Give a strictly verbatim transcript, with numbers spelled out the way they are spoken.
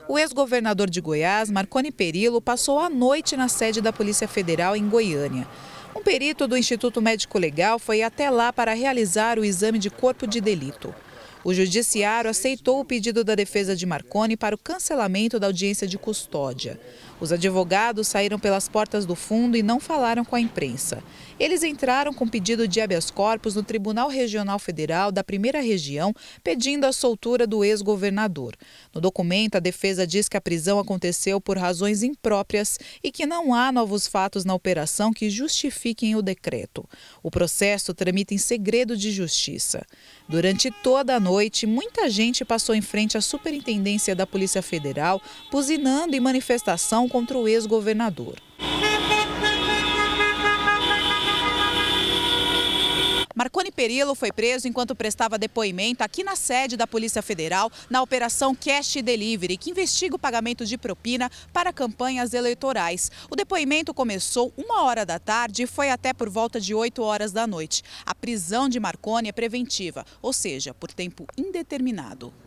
O ex-governador de Goiás, Marconi Perillo, passou a noite na sede da Polícia Federal em Goiânia. Um perito do Instituto Médico Legal foi até lá para realizar o exame de corpo de delito. O judiciário aceitou o pedido da defesa de Marconi para o cancelamento da audiência de custódia. Os advogados saíram pelas portas do fundo e não falaram com a imprensa. Eles entraram com pedido de habeas corpus no Tribunal Regional Federal da Primeira Região, pedindo a soltura do ex-governador. No documento, a defesa diz que a prisão aconteceu por razões impróprias e que não há novos fatos na operação que justifiquem o decreto. O processo tramita em segredo de justiça. Durante toda a noite, muita gente passou em frente à Superintendência da Polícia Federal, buzinando em manifestação contra o ex-governador. Marconi Perillo foi preso enquanto prestava depoimento aqui na sede da Polícia Federal na Operação Cash Delivery, que investiga o pagamento de propina para campanhas eleitorais. O depoimento começou uma hora da tarde e foi até por volta de oito horas da noite. A prisão de Marconi é preventiva, ou seja, por tempo indeterminado.